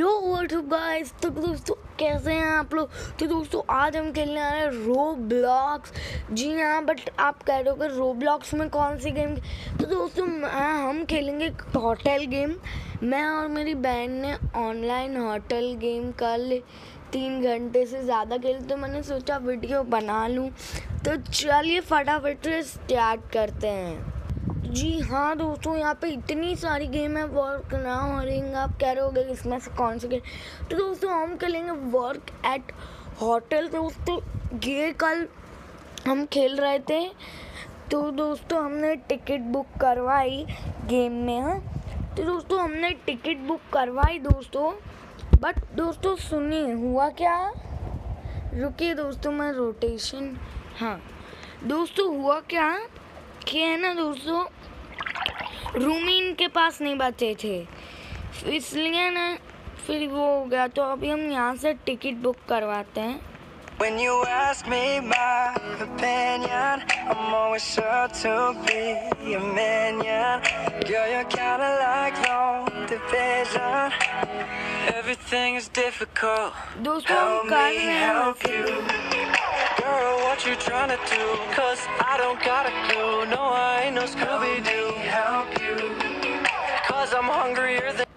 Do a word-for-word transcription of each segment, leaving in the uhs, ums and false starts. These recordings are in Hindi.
यो व्हाट्सअप गाइस। तो दोस्तों कैसे हैं आप लोग। तो दोस्तों आज हम खेलने आ रहे हैं रोब्लॉक्स। जी हाँ, बट आप कह रहे हो कि रोब्लॉक्स में कौन सी गेम। तो दोस्तों हम खेलेंगे होटल गेम। मैं और मेरी बहन ने ऑनलाइन होटल गेम कल तीन घंटे से ज़्यादा खेले, तो मैंने सोचा वीडियो बना लूँ। तो चलिए फटाफट से स्टार्ट करते हैं। जी हाँ दोस्तों, यहाँ पे इतनी सारी गेम है। वर्क नाउ हरिंग, आप कह रहे होगे इसमें से कौन सी गेम। तो दोस्तों हम खेलेंगे वर्क एट होटल। दोस्तों ये कल हम खेल रहे थे, तो दोस्तों हमने टिकट बुक करवाई गेम में। हाँ, तो दोस्तों हमने टिकट बुक करवाई दोस्तों, बट दोस्तों सुनिए हुआ क्या। रुकिए दोस्तों, मैं रोटेशन। हाँ दोस्तों, हुआ क्या कि है ना दोस्तों, रूम ही इनके पास नहीं बचे थे, इसलिए ना फिर वो हो गया। तो अभी हम यहाँ से टिकट बुक करवाते हैं। When you ask me my opinion, I'm always sure to be a minion. Girl, you're kinda like long division. Everything is difficult. दोस्तों हम कर रहे हैं help you. Girl, what you trying to do? Cause I don't got a clue. No, I ain't no Scooby-Doo. Help you. Cause I'm hungrier than.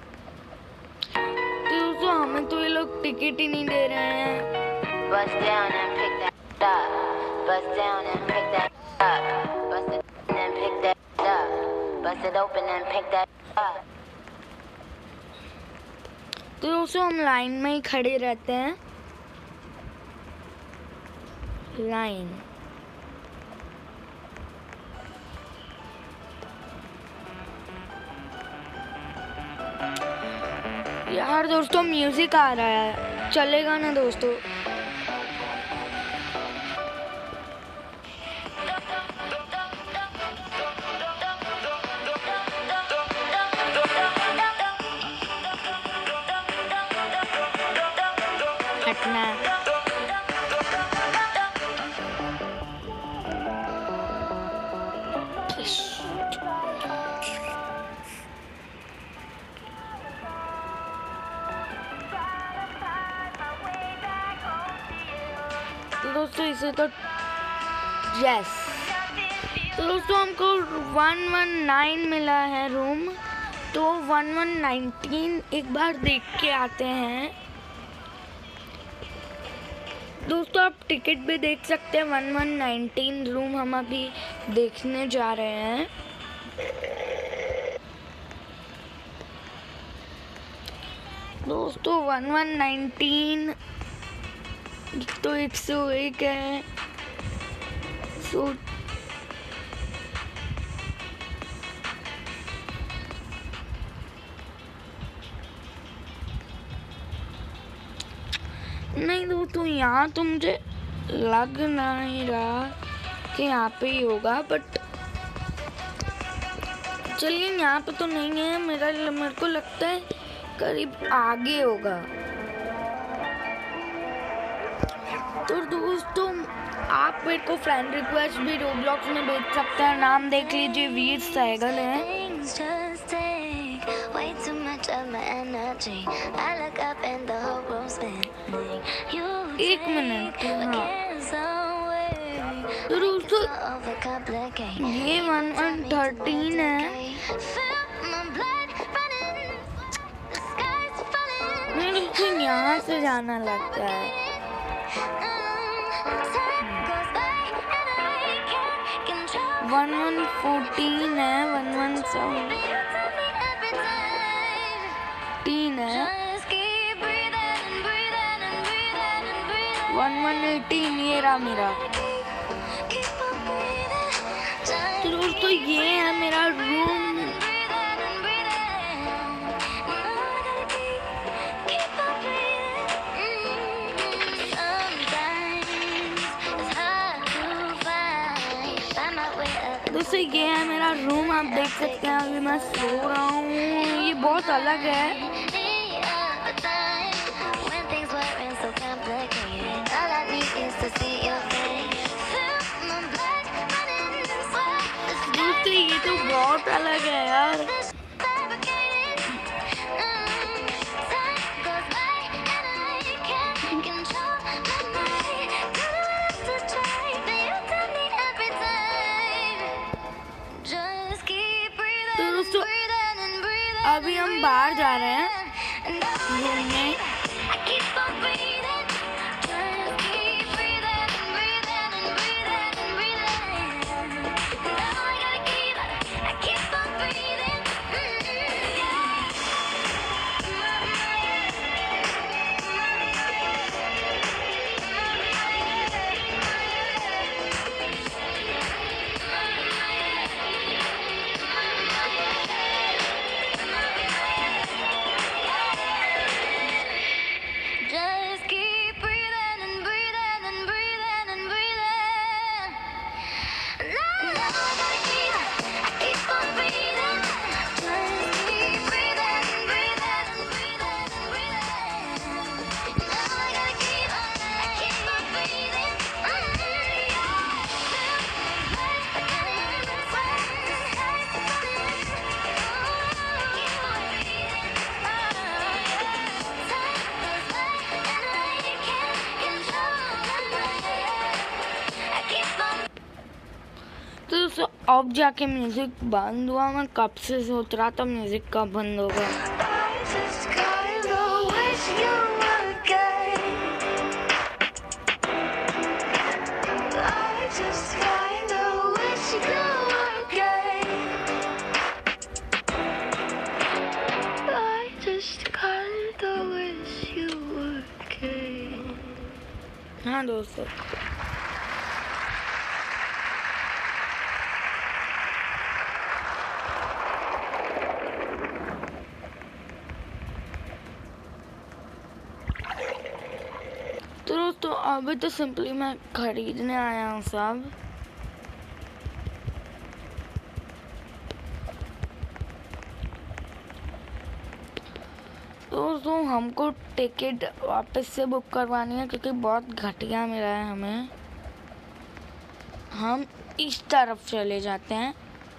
दोस्तों हमें तो ये लोग टिकट ही नहीं दे रहे हैं। Bust down and pick that up. Bust down and pick that up. Bust it and pick that up. Bust it open and pick that up. तो दोस्तों हम लाइन में ही खड़े रहते हैं। लाइन यार दोस्तों म्यूजिक आ रहा है, चलेगा ना दोस्तों। हटना तो दोस्तों इसे तो यस। तो दोस्तों हमको वन वन नाइन मिला है रूम, तो वन वन नाइनटीन एक बार देख के आते हैं। दोस्तों आप टिकट भी देख सकते हैं। वन वन नाइनटीन रूम हम अभी देखने जा रहे हैं। दोस्तों वन वन नाइनटीन तो एक सौ एक है। सो नहीं दोस्तों, यहाँ तो मुझे लग नहीं रहा कि यहाँ पे ही होगा, बट चलिए यहाँ पे तो नहीं है। मेरा मेरे को लगता है करीब आगे होगा। तो दोस्तों आप मेरे को फ्रेंड रिक्वेस्ट भी रोब्लॉक्स में भेज सकते हैं। नाम देख लीजिए, वीर सहगल है। एक मिनट। हाँ तो दोस्तों ये वन वन थर्टीन है। मेरे को यहाँ से जाना लगता है। वन वन फोर्टीन है, वन वन सेवनटीन है, वन वन एटीन ये रहा मेरा। तो दोस्तों ये है मेरा रूम। दोस्तों ये है मेरा रूम, आप देख सकते हैं। अभी मैं सो रहा हूँ, ये बहुत अलग है। दोस्तों ये तो बहुत अलग है यार। बाहर जा रहे हैं घूमने। तो दोस्तों अब जाके म्यूजिक बंद हुआ। मैं कब से सोच रहा था म्यूजिक कब बंद होगा। हाँ दोस्तों, तो दोस्तों अभी तो सिंपली मैं खरीदने आया हूँ सब। दोस्तों हमको टिकट वापस से बुक करवानी है क्योंकि बहुत घटिया मिला है हमें। हम इस तरफ चले जाते हैं।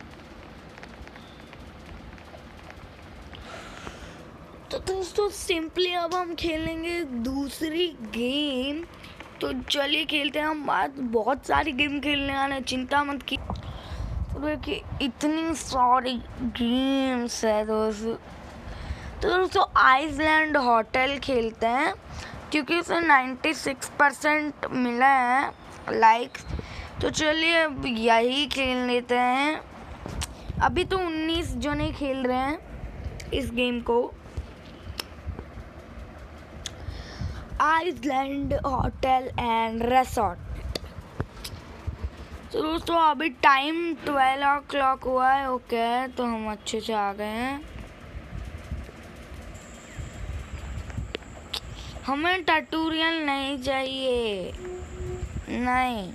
तो दोस्तों सिंपली अब हम खेलेंगे दूसरी गेम। तो चलिए खेलते हैं। हम आज बहुत सारी गेम खेलने वाले हैं, चिंता मत की। देखिए इतनी सारी गेम्स है दोस्तों। तो दोस्तों आइसलैंड होटल खेलते हैं क्योंकि उसे छियानवे परसेंट मिला है लाइक्स। तो चलिए अब यही खेल लेते हैं। अभी तो उन्नीस जने खेल रहे हैं इस गेम को। Island hotel and resort. तो दोस्तों अभी टाइम ट्वेल्व ओ क्लॉक हुआ है। ओके, तो हम अच्छे से आ गए हैं। हमें ट्यूटोरियल नहीं चाहिए, नहीं।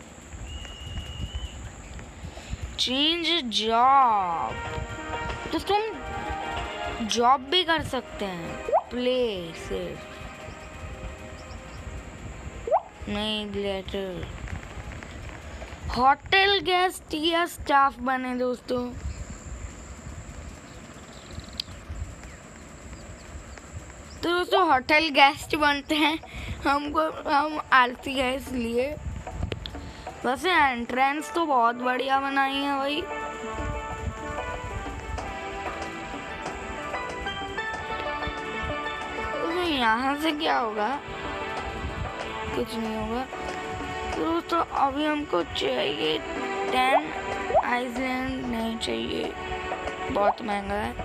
Change job. दोस्तों हम जॉब भी कर सकते हैं। प्ले से नहीं, लेटर होटल गेस्ट या स्टाफ बने दोस्तों। तो दोस्तों होटल गेस्ट बनते हैं। हमको हम आरती है इसलिए। वैसे एंट्रेंस तो बहुत बढ़िया बनाई है भाई। तो यहाँ से क्या होगा? कुछ नहीं होगा। तो दोस्तों अभी हमको चाहिए टेन। आइसलैंड नहीं चाहिए, बहुत महंगा है।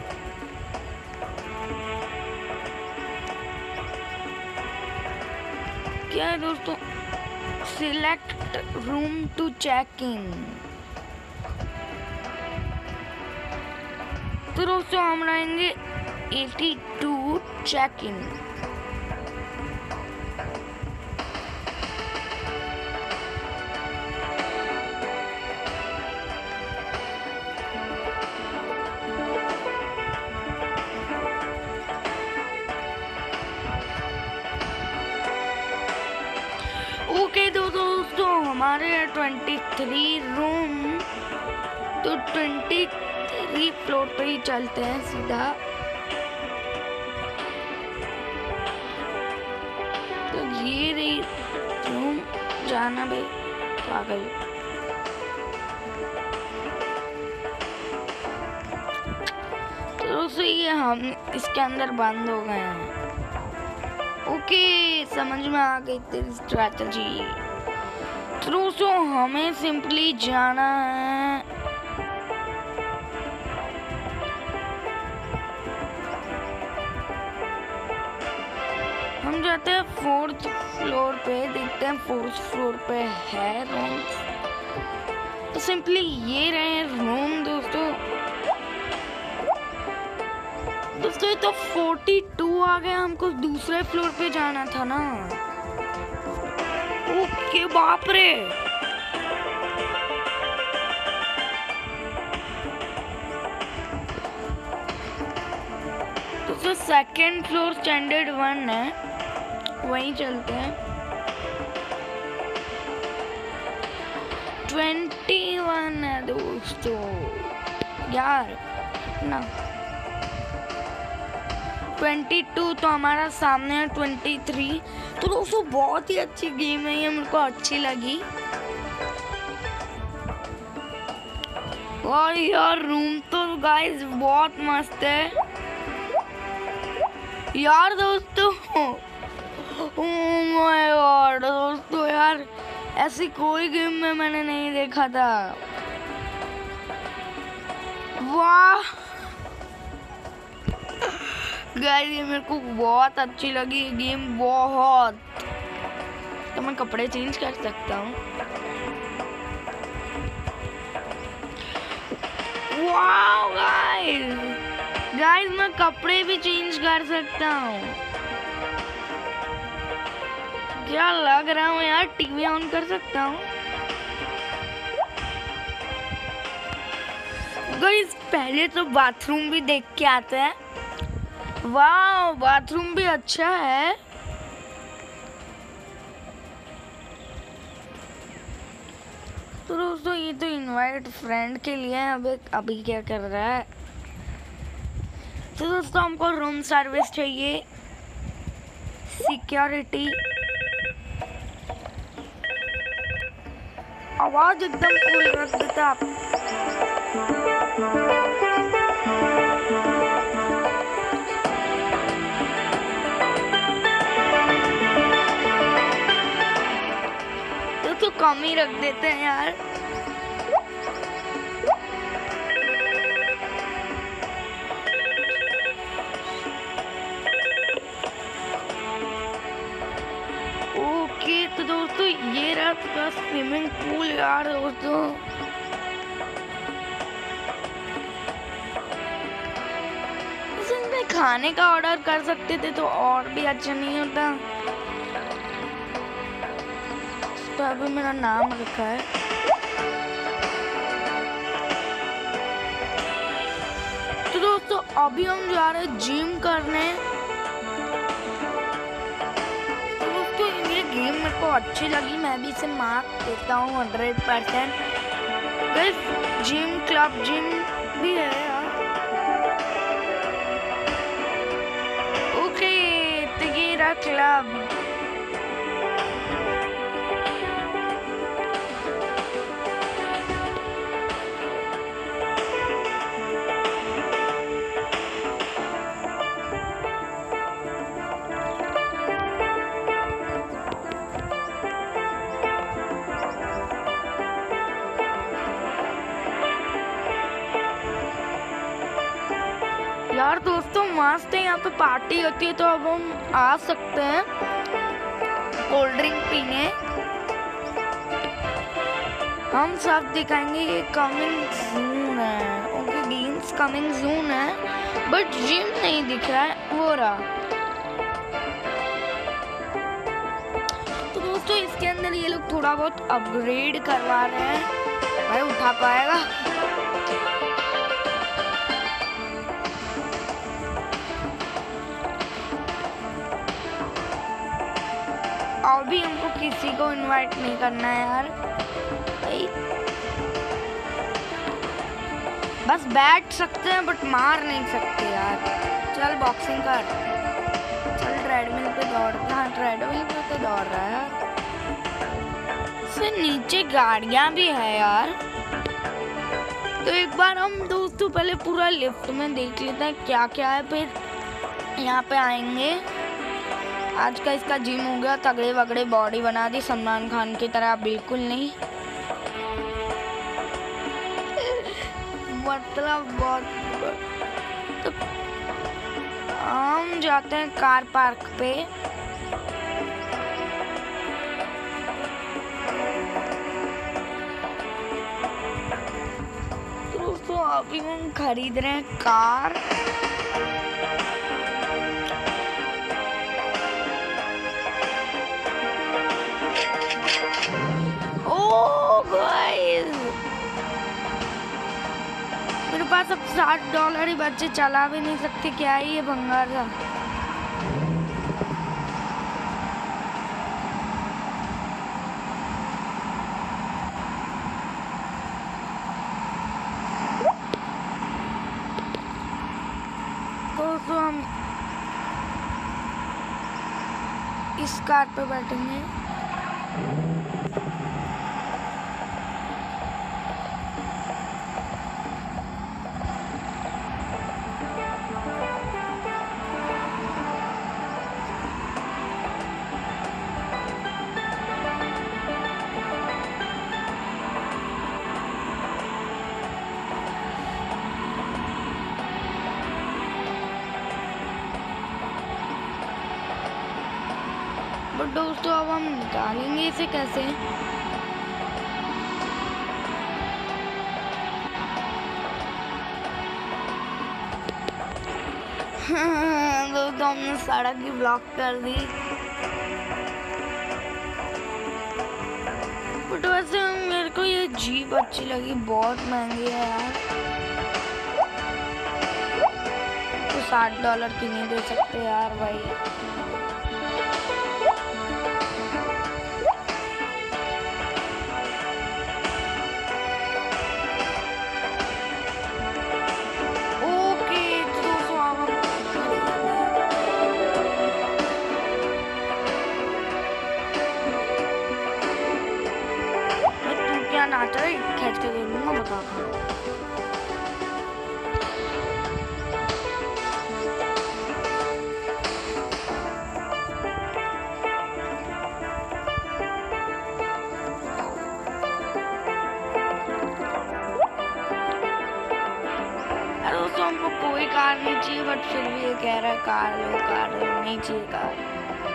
क्या है दोस्तों? Select room to check in. तो दोस्तों हम रहेंगे बयासी चेक इन। ओके तो दोस्तों हमारे तेईस रूम। तो तेईस फ्लोर पे ही चलते हैं सीधा। तो ये रही रूम। जाना भी पागल। तो दोस्तों ये हम इसके अंदर बंद हो गए हैं। ओके, समझ में आ गई तेरी स्ट्रैटेजी। तो दोस्तों हमें सिंपली जाना है हम जाते हैं फोर्थ फ्लोर पे, देखते हैं फोर्थ फ्लोर पे है रूम। तो सिंपली ये रहे रूम दोस्तों। दोस्तों ये तो बयालीस आ गया, हमको दूसरे फ्लोर पे जाना था ना। ओके बाप रे, दोस्तों सेकेंड फ्लोर स्टैंडर्ड वन है, वहीं चलते हैं। ट्वेंटी वन है दोस्तों यार ना, ट्वेंटी टू तो हमारा सामने है ट्वेंटी थ्री। तो दोस्तों बहुत ही अच्छी गेम है ये, मेरे को अच्छी लगी। और यार रूम तो गाइस बहुत मस्त है यार दोस्तों। ओह माय गॉड दोस्तों, यार ऐसी कोई गेम में मैंने नहीं देखा था। वाह गाइस ये मेरे को बहुत अच्छी लगी ये गेम, बहुत। तो मैं कपड़े चेंज कर सकता हूँ। वाह गाइस, गाइस मैं कपड़े भी चेंज कर सकता हूँ। क्या लग रहा हूँ यार, टीवी ऑन कर सकता हूँ। गाइस पहले तो बाथरूम भी देख के आते हैं। वाह बाथरूम भी अच्छा है। तो दोस्तों ये तो इनवाइट फ्रेंड के लिए है। अभी अभी क्या कर रहा है। तो दोस्तों हमको रूम सर्विस चाहिए, सिक्योरिटी, आवाज एकदम फुल रख देता आप। तो कम ही रख देते हैं यार। ओके तो दोस्तों ये रहा पूरा स्विमिंग पूल यार दोस्तों। इसमें खाने का ऑर्डर कर सकते थे तो और भी अच्छा नहीं होता। तो अभी मेरा नाम लिखा है। तो दोस्तों अभी हम जा रहे हैं जिम करने। तो दोस्तों ये गेम मेरे को अच्छी लगी, मैं भी इसे मार्क देता हूँ hundred percent. Gym club gym भी है यार। ओके तो ये रहा क्लब। यार दोस्तों मस्त है, यहाँ पे पार्टी होती है। तो अब हम आ सकते हैं कोल्ड ड्रिंक पीने। हम सब दिखाएंगे। ये कमिंग जून है। ओके गेम्स कमिंग जून है, बट जिम नहीं दिख रहा है। वो रहा। तो दोस्तों इसके अंदर ये लोग थोड़ा बहुत अपग्रेड करवा रहे हैं। भाई उठा पाएगा? अभी हमको किसी को इनवाइट नहीं करना है यार। बस बैठ सकते हैं बट मार नहीं सकते यार। चल बॉक्सिंग कर, चल ट्रेडमिल पे दौड़। हाँ ट्रेडमिल पे तो दौड़ रहा है यार। इससे नीचे गाड़ियां भी है यार। तो एक बार हम दोस्त दोस्तों पहले पूरा लिफ्ट में देख लेते हैं क्या क्या है, फिर यहाँ पे आएंगे। आज का इसका जिम हो गया, तगड़े वगड़े बॉडी बना दी सलमान खान की तरह, बिल्कुल नहीं मतलब बहुत। तो हम जाते हैं कार पार्क पे। तो दोस्तों अभी हम खरीद रहे हैं कार। ओ गाइस, मेरे पास अब साठ डॉलर ही बच्चे, चला भी नहीं सकते, क्या ही ये भंगार था। तो, तो हम इस कार पे बैठेंगे। बट दोस्तों अब हम निकालेंगे इसे कैसे? दोस्तों हमने सड़क ही ब्लॉक कर दी। बट वैसे मेरे को ये जीप अच्छी लगी, बहुत महंगी है यार, तो साठ डॉलर की नहीं दे सकते यार भाई। नाचा खींच के दे दूंगा, बता अरे दोस्तों हमको कोई कार नहीं चाहिए, बट फिर भी ये कह रहा है कार लो कार लो, नहीं चाहिए कार।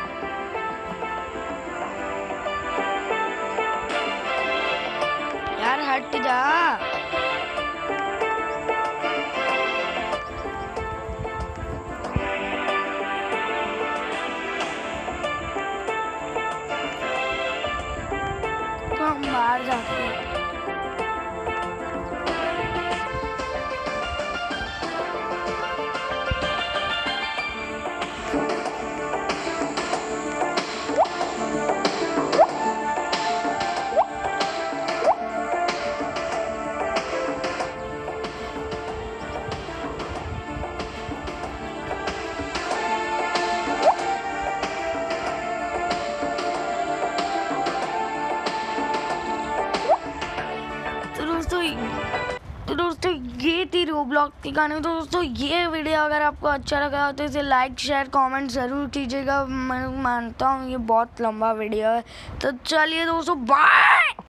हट जा। तो हम बाहर जाते हैं। तो दोस्तों ये थी रोब्लॉक्स की कहानी। तो दोस्तों ये वीडियो अगर आपको अच्छा लगा तो इसे लाइक शेयर कमेंट ज़रूर कीजिएगा। मैं मानता हूँ ये बहुत लंबा वीडियो है, तो चलिए दोस्तों बाय।